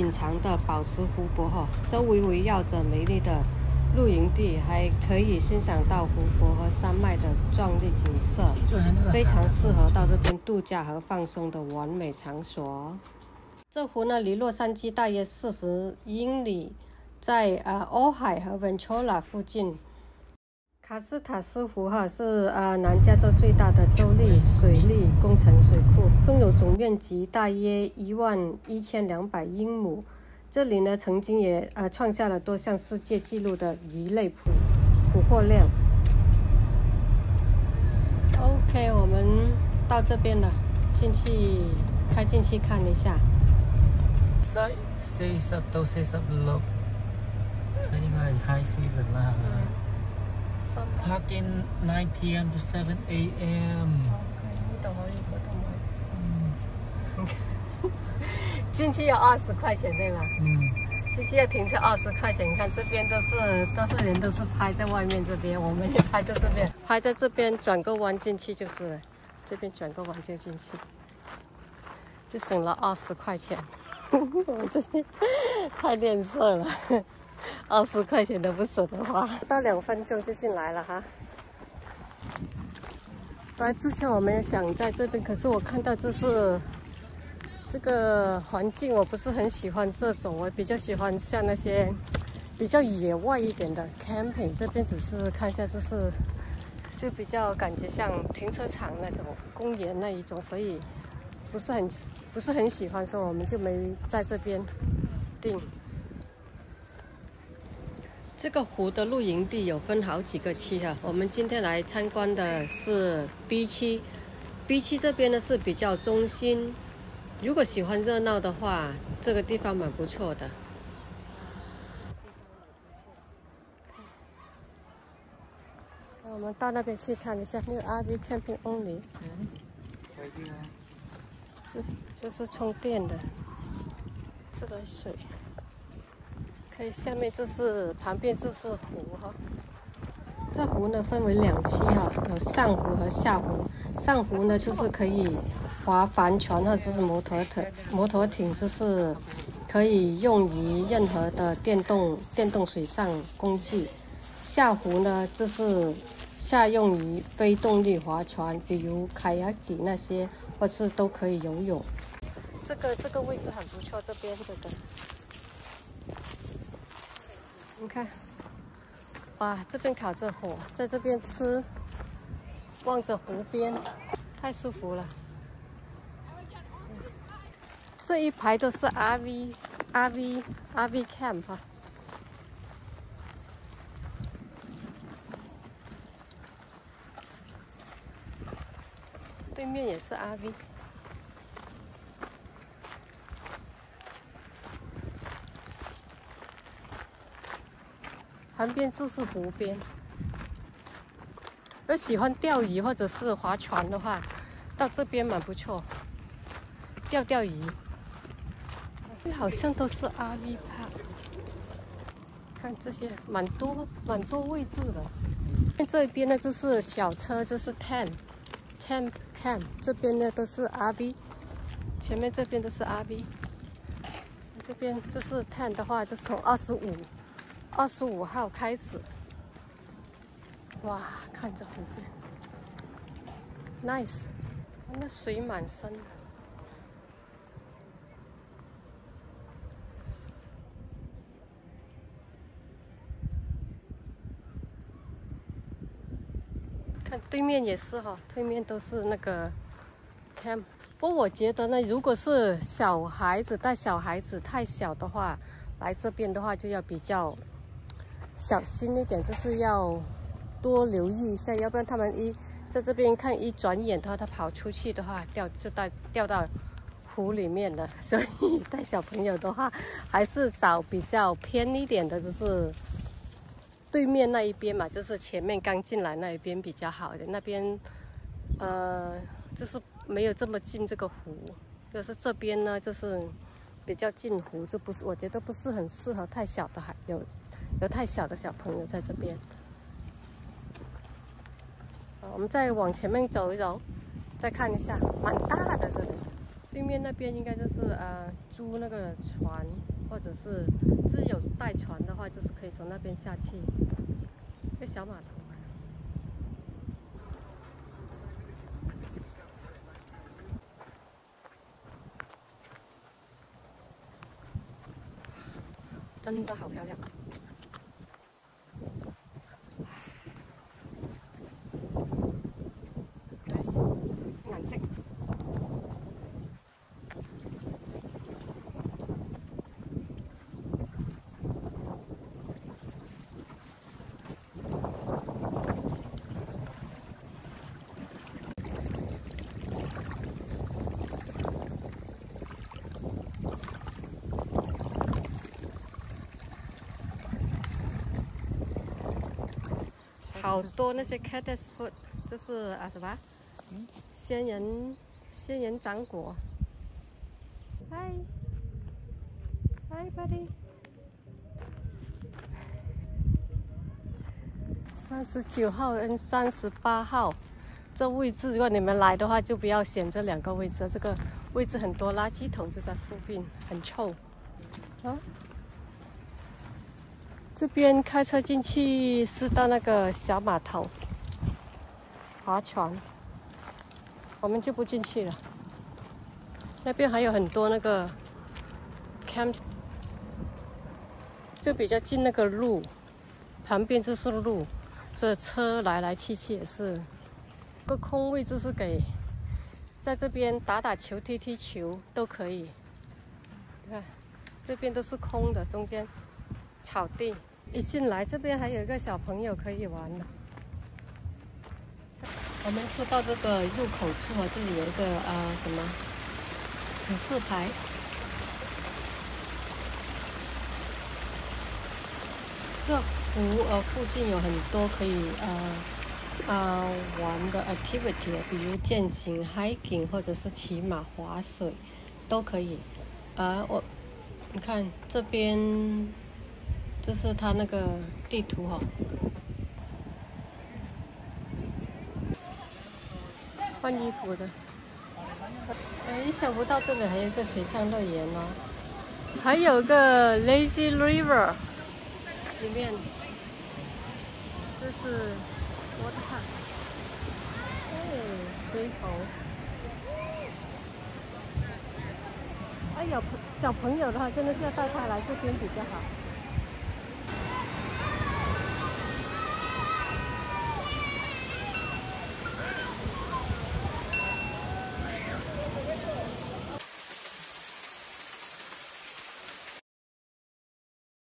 隐藏的宝石湖泊哈，周围围绕着美丽的露营地，还可以欣赏到湖泊和山脉的壮丽景色，非常适合到这边度假和放松的完美场所。这湖呢，离洛杉矶大约40英里，在欧海和 Ventura 附近。卡斯塔斯湖哈是南加州最大的州立水利工程水库，拥有总面积大约11200英亩。这里呢，曾经也创下了多项世界纪录的鱼类捕获量。OK， 我们到这边了，开进去看一下。 40到46，應該係 high season 啦，係咪？Park in 9 p.m. to 7 a.m. 呢度可以，嗰度可以。进去要20块钱，对吧？进去要停车20块钱。你看这边都是人都是拍在外面这边，我们也拍在这边，拍在这边转个弯进去就是了。这边转个弯就进去，就省了20块钱。我这些太吝啬了，20块钱都不舍得花。到2分钟就进来了哈。本来之前我们也想在这边，可是我看到这个环境我不是很喜欢这种，我比较喜欢像那些比较野外一点的 camping。这边只是看一下，就比较感觉像停车场那种公园那一种，所以不是很喜欢，所以我们就没在这边定。这个湖的露营地有分好几个区哈，我们今天来参观的是 B 区。B 区这边呢是比较中心，如果喜欢热闹的话，这个地方蛮不错的。我们到那边去看一下，那个 RV camping only， 就是充电的自来水。可以，下面旁边就是湖哈。这湖呢分为2期哈，有上湖和下湖。上湖呢就是可以划帆船或者是摩托艇，就是可以用于任何的电动水上工具。下湖呢就是下用于非动力划船，比如凯亚基那些，或是都可以游泳。这个位置很不错，这边这个。你看，哇，这边烤着火，在这边吃，望着湖边，太舒服了。这一排都是 RV camp 啊。对面也是 RV。旁边就是湖边，如果喜欢钓鱼或者是划船的话，到这边蛮不错，钓鱼。好像都是 RV park， 看这些蛮多位置的。这边呢就是小车，就是 tent camp， 这边呢都是 RV， 前面这边都是 RV， 这边就是 tent 的话，就从25号开始。哇，看着湖边 ，nice， 那水蛮深的。看对面也是哈，对面都是那个 camp。不过我觉得呢，如果是小孩子带小孩子太小的话，来这边的话就要比较小心一点，就是要多留意一下，要不然他们在这边看一转眼的话，他跑出去的话，掉到湖里面了。所以带小朋友的话，还是找比较偏一点的，就是对面那一边嘛，就是前面刚进来那一边比较好一点。那边就是没有这么近这个湖，就是这边呢就是比较近湖，就不是，我觉得不是很适合太小的有太小的小朋友在这边。我们再往前面走一走，再看一下，蛮大的这里。对面那边应该就是租那个船， 或者是只有带船的话，就是可以从那边下去。一个小码头。真的好漂亮。颜色。好多那些 cactus fruit， 就是什么？仙人掌果。Hi buddy。39号跟38号，这位置如果你们来的话，就不要选这2个位置，这个位置很多垃圾桶就在附近，很臭。啊？这边开车进去是到那个小码头划船，我们就不进去了。那边还有很多那个 camp， 就比较近那个路，旁边就是路，所以车来来去去也是。个空位置是给在这边打打球、踢踢球都可以。你看，这边都是空的，中间草地。一进来，这边还有一个小朋友可以玩的。我们出到这个入口处啊，这里有一个什么指示牌。这湖附近有很多可以玩的 activity， 比如健行、hiking 或者是骑马、划水都可以。你看这边。这是它那个地图哈，换衣服的。意想不到这里还有一个水上乐园哦，还有个 Lazy River， 里面这是 water park， 水猴。有小朋友的话，真的是要带他来这边比较好。